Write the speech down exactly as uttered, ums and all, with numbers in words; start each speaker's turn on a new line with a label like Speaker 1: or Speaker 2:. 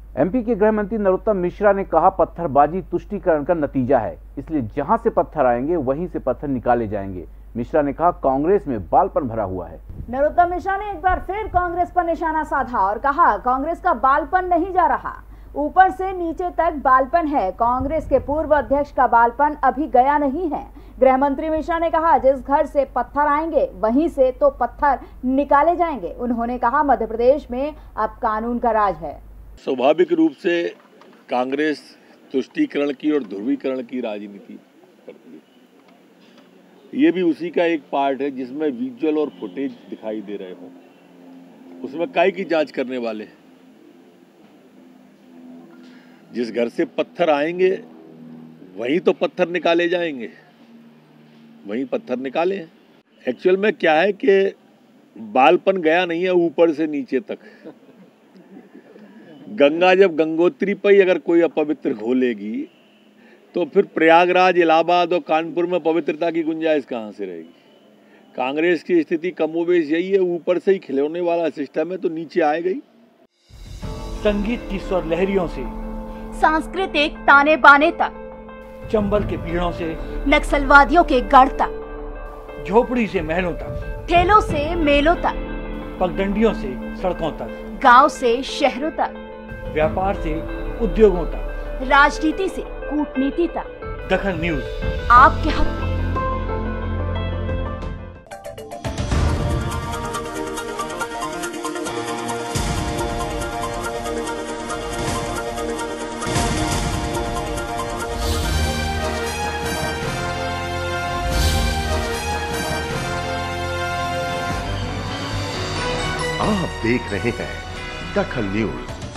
Speaker 1: MP के गृह मंत्री नरोत्तम मिश्रा ने कहा, पत्थरबाजी तुष्टीकरण का नतीजा है, इसलिए जहां से पत्थर आएंगे वहीं से पत्थर निकाले जाएंगे। मिश्रा ने कहा, कांग्रेस में बालपन भरा हुआ है।
Speaker 2: नरोत्तम मिश्रा ने एक बार फिर कांग्रेस पर निशाना साधा और कहा, कांग्रेस का बालपन नहीं जा रहा, ऊपर से नीचे तक बालपन है। कांग्रेस के पूर्व अध्यक्ष का बालपन अभी गया नहीं है। गृह मंत्री मिश्रा ने कहा, जिस घर से पत्थर आएंगे वहीं से तो पत्थर निकाले जाएंगे। उन्होंने कहा, मध्य प्रदेश में अब कानून का राज है।
Speaker 3: स्वाभाविक रूप से कांग्रेस तुष्टीकरण की और ध्रुवीकरण की राजनीति करती है। ये भी उसी का एक पार्ट है जिसमें विजुअल और फुटेज दिखाई दे रहे हों, उसमें काय की जांच करने वाले हैं। जिस घर से पत्थर आएंगे वहीं तो पत्थर निकाले जाएंगे, वहीं पत्थर निकाले हैं। एक्चुअल में क्या है कि बालपन गया नहीं है ऊपर से नीचे तक। गंगा जब गंगोत्री पर ही अगर कोई अपवित्र घोलेगी तो फिर प्रयागराज, इलाहाबाद और कानपुर में पवित्रता की गुंजाइश कहाँ से रहेगी। कांग्रेस की स्थिति कमोबेश यही है, ऊपर से ही खिलौने वाला सिस्टम है तो नीचे आएगा ही।
Speaker 4: संगीत की स्वर लहरियों से
Speaker 2: सांस्कृतिक ताने बाने तक,
Speaker 4: चंबल के पीड़ों से
Speaker 2: नक्सलवादियों के गढ़ तक,
Speaker 4: झोपड़ी से महलों तक,
Speaker 2: ठेलों से मेलों तक,
Speaker 4: पगडंडियों से सड़कों तक,
Speaker 2: गांव से शहरों तक,
Speaker 4: व्यापार से उद्योगों तक,
Speaker 2: राजनीति से कूटनीति तक,
Speaker 4: दखल न्यूज
Speaker 2: आपके हक में।
Speaker 5: आप देख रहे हैं दखल न्यूज।